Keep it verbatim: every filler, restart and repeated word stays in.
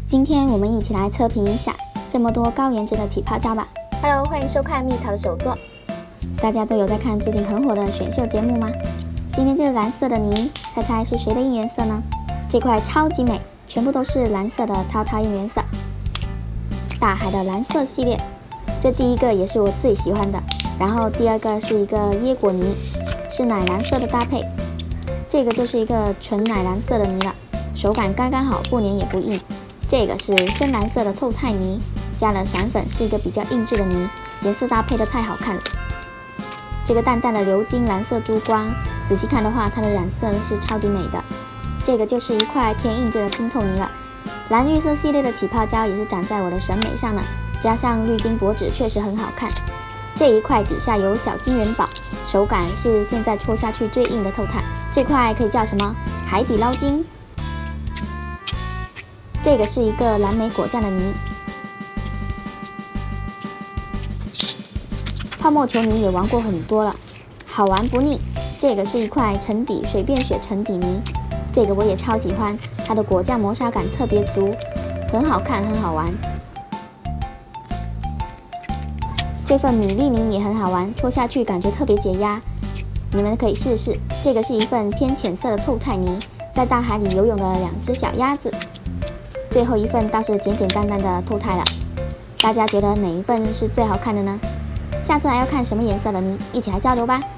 今天我们一起来测评一下这么多高颜值的起泡胶吧。 Hello， 欢迎收看蜜桃手作。 大家都有在看最近很火的选秀节目吗？今天这个蓝色的泥，猜猜是谁的应援色呢？这块超级美，全部都是蓝色的涛涛应援色。大海的蓝色系列，这第一个也是我最喜欢的。然后第二个是一个椰果泥，是奶蓝色的搭配。这个就是一个纯奶蓝色的泥了，手感刚刚好，不黏也不硬。这个是深蓝色的透态泥，加了闪粉，是一个比较硬质的泥，颜色搭配的太好看了。这个淡淡的鎏金蓝色珠光，仔细看的话，它的染色是超级美的。这个就是一块偏硬质的清透泥了。蓝绿色系列的起泡胶也是长在我的审美上呢，加上滤晶薄纸确实很好看。这一块底下有小金元宝，手感是现在戳下去最硬的透态。这块可以叫什么？海底捞金。这个是一个蓝莓果酱的泥。泡沫球泥也玩过很多了，好玩不腻。这个是一块沉底水便雪沉底泥，这个我也超喜欢，它的果酱磨砂感特别足，很好看，很好玩。这份米粒泥也很好玩，戳下去感觉特别解压，你们可以试试。这个是一份偏浅色的透态泥，在大海里游泳的两只小鸭子。最后一份倒是简简单单的透态了，大家觉得哪一份是最好看的呢？下次还要看什么颜色的泥，一起来交流吧。